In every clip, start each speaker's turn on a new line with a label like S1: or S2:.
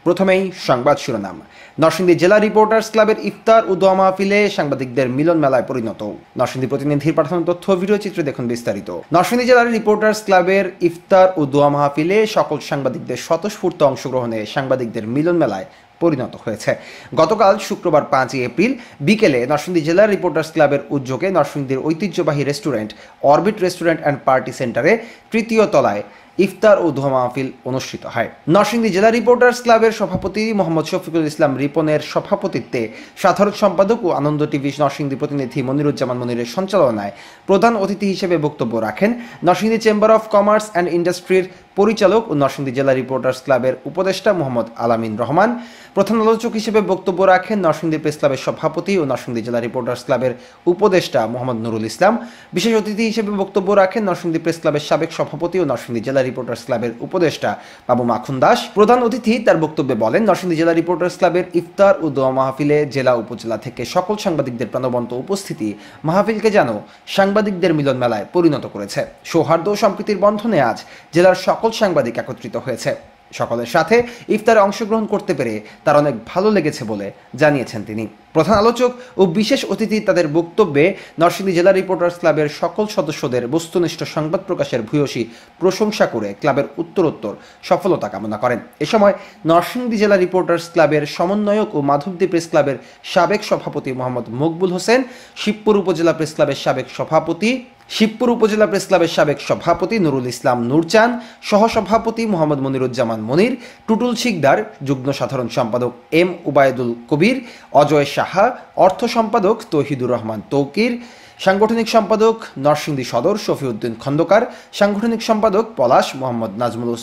S1: প্রথমেই সংবাদ শিরোনাম। নরসিংদী জেলা রিপোর্টার্স ক্লাবের ইফতার ও দোয়া মাহফিলে সাংবাদিকদের মিলন মেলায় পরিণত। নরসিংদী প্রতিনিধির পাঠানো তথ্য ভিডিও চিত্রে দেখুন বিস্তারিত। নরসিংদী জেলার রিপোর্টার্স ক্লাবের ইফতার ও দোয়া মাহফিলে সকল সাংবাদিকদের স্বতঃস্ফূর্ত অংশগ্রহণে সাংবাদিকদের মিলন মেলায় পরিণত হয়েছে। গতকাল শুক্রবার 5 এপ্রিল বিকেলে নরসিংদী জেলা রিপোর্টার্স ক্লাবের উদ্যোগে নরসিংদীর ঐতিহ্যবাহী restaurant Orbit restaurant and party সেন্টারে তৃতীয় তলায় ইফতার ও দোয়া মাহফিল অনুষ্ঠিত হয়। নরসিংদী জেলা রিপোর্টার্স ক্লাবের সভাপতি মোহাম্মদ শফিকুল ইসলাম রিপনের সভাপতিত্বে সাধারণ সম্পাদক ও আনন্দ টিভি নরসিংদী প্রতিনিধি মনিরুজ্জামান মনিরের সঞ্চালনায় প্রধান অতিথি হিসেবে বক্তব্য রাখেন Narsingdi chamber of commerce and ইন্ডাস্ট্রির পরিচালক ও নরসিংদী জেলা রিপোর্টার্স ক্লাবের উপদেষ্টা মোহাম্মদ আলামিন রহমান। প্রধান আলোচক হিসেবে বক্তব্য রাখেন নরসিংদী প্রেস ক্লাবের সভাপতি ও নরসিংদী জেলা রিপোর্টার্স ক্লাবের উপদেষ্টা মোহাম্মদ নুরুল ইসলাম। বিশেষ অতিথি হিসেবে বক্তব্য রাখেন নরসিংদী প্রেস ক্লাবের সাবেক সভাপতি ও নরসিংদী জেলা রিপোর্টার্স ক্লাবের উপদেষ্টা বাবু মাখন দাস। প্রধান অতিথি তার বক্তব্যে বলেন, নরসিংদী জেলা রিপোর্টার্স ক্লাবের ইফতার ও দোয়া মাহফিলে জেলা উপজেলা থেকে সকল সাংবাদিকদের প্রাণবন্ত উপস্থিতি মাহফিলকে যেন সাংবাদিকদের মিলন মেলায় পরিণত করেছে। সৌহার্দ্য ও সম্প্রীতির বন্ধনে আজ জেলার সকল সাংবাদিক একত্রিত হয়েছে। সকলের সাথে ইফতারে অংশগ্রহণ করতে পেরে তার অনেক ভালো লেগেছে বলে জানিয়েছেন তিনি। প্রধান আলোচক ও বিশেষ অতিথি তাদের বক্তব্যে নরসিংদী জেলা রিপোর্টার্স ক্লাবের সকল সদস্যদের বস্তুনিষ্ঠ সংবাদ প্রকাশের ভূয়সী প্রশংসা করে ক্লাবের উত্তরোত্তর সফলতা কামনা করেন। এ সময় নরসিংদী জেলা রিপোর্টার্স ক্লাবের সমন্বয়ক ও মাধবদী প্রেস ক্লাবের সাবেক সভাপতি মোহাম্মদ মকবুল হোসেন, শিবপুর উপজেলা প্রেস ক্লাবের সাবেক সভাপতি নুরুল ইসলাম নুরচান, সহসভাপতি মোহাম্মদ মনিরুজ্জামান মনির, টুটুল শিকদার, যুগ্ম সাধারণ সম্পাদক এম উবায়দুল কবির, অজয় সাহা, অর্থ সম্পাদক তৌহিদুর রহমান তৌকির, সাংগঠনিক সম্পাদক নরসিংদী সদর শফিউদ্দিন খন্দকার, সাংগঠনিক সম্পাদক পলাশ মোহাম্মদ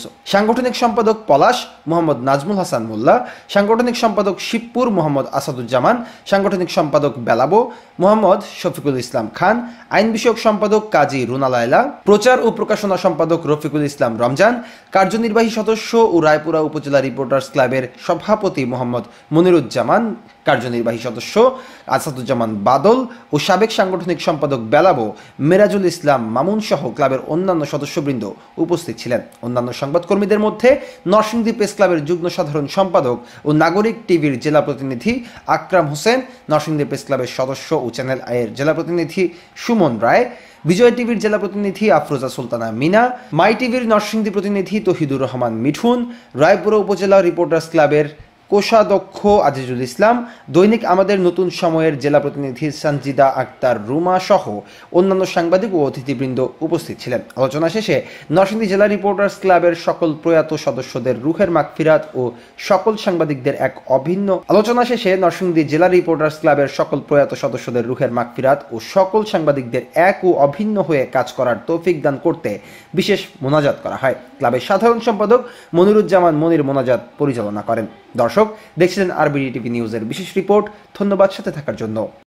S1: নাজমুল হাসান মোল্লা, সাংগঠনিক সম্পাদক শিবপুর মোহাম্মদ আসাদুজ্জামান, সাংগঠনিক সম্পাদক বেলাবো মোহাম্মদ শফিকুল ইসলাম খান, আইন বিষয়ক সম্পাদক কাজী রুনা লায়লা, প্রচার ও প্রকাশনা সম্পাদক রফিকুল ইসলাম রমজান, কার্যনির্বাহী সদস্য ও রায়পুরা উপজেলা রিপোর্টার্স ক্লাবের সভাপতি মোহাম্মদ মনিরুজ্জামান, কার্যনির্বাহী সদস্য আসাদুজ্জামান বাদল ও সাবেক সাংগঠনিক সম্পাদক বেলাবো মেরাজুল ইসলাম মামুন সহ ক্লাবের অন্যান্য সদস্যবৃন্দ উপস্থিত ছিলেন। অন্যান্য সংবাদকর্মীদের মধ্যে নরসিংদী প্রেস ক্লাবের যুগ্ম সাধারণ সম্পাদক ও নাগরিক টিভির জেলা প্রতিনিধি আকরাম হোসেন, নরসিংদী প্রেস ক্লাবের সদস্য ও চ্যানেল আইয়ের জেলা প্রতিনিধি সুমন রায়, বিজয় টিভির জেলা প্রতিনিধি আফরোজা সুলতানা মিনা, মাই টিভির নরসিংদী প্রতিনিধি তহিদুর রহমান মিঠুন, রায়পুরা উপজেলা রিপোর্টার্স ক্লাবের কোষাধ্যক্ষ আজিজুল ইসলাম, দৈনিক আমাদের নতুন সময়ের জেলা প্রতিনিধি সঞ্জিদা আক্তার রুমা সহ অন্যান্য সাংবাদিক ও অতিথিবৃন্দ উপস্থিত ছিলেন। আলোচনা শেষে নরসিংদী জেলা রিপোর্টার্স ক্লাবের সকল প্রয়াত সদস্যদের রুহের মাগফিরাত ও সকল সাংবাদিকদের এক ও অভিন্ন হয়ে কাজ করার তৌফিক দান করতে বিশেষ মোনাজাত করা হয়। ক্লাবের সাধারণ সম্পাদক মনিরুজ্জামান মনির মোনাজাত পরিচালনা করেন। দর্শক দেখছিলেন আরবিডি টিভি নিউজের বিশেষ রিপোর্ট। ধন্যবাদ সাথে থাকার জন্য।